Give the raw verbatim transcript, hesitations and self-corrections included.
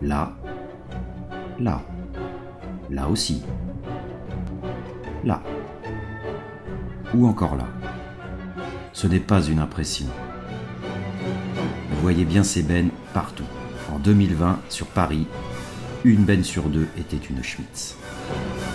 Là, là, là aussi, là, ou encore là. Ce n'est pas une impression. Vous voyez bien ces bennes partout. En deux mille vingt, sur Paris, une benne sur deux était une Schmitz.